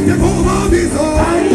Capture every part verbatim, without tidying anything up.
Take over me so.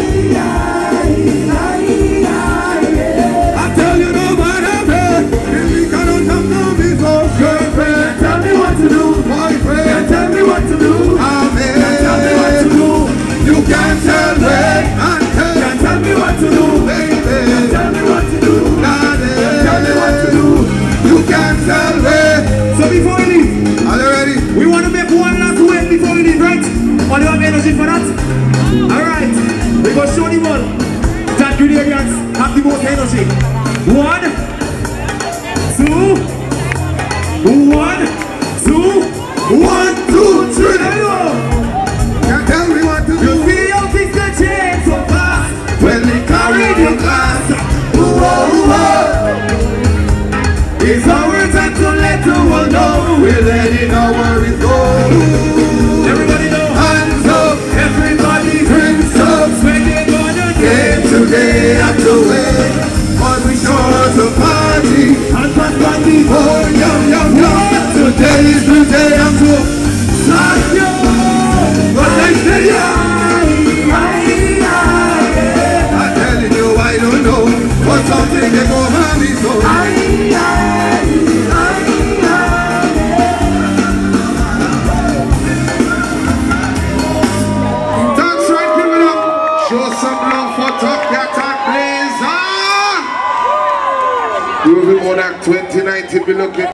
I tell you no matter what, if we cannot have no business. Girlfriend, tell me what to do. Boyfriend, tell me what to do. Amen. Tell me what to do. You can't tell me. Can't tell me what to do. Baby, tell me what to do. Daddy, tell me what to do. You can't tell me. So before we leave, are you ready? We want to make one last wave before we leave, right? Or do you have energy for that? Alright, we go show the world that Grenadians have the most energy. One, two, one, two, one, two, three. There you go. Can't tell me what to do. You see your pistol change so fast when they carry the glass. Whoa, whoa. It's our time to let the world know we're letting our worries go. Everybody know. Hands up, everybody hands up. When they gonna get today after way. Cause we sure to party. And pass party. Oh, yum, yum, yum. Today is the day I'm to start you. But I say yeah. I'm telling you I don't know. But something they go have me so. Show some love for Top Cat and Blazer. You will be more than twenty nineteen be looking.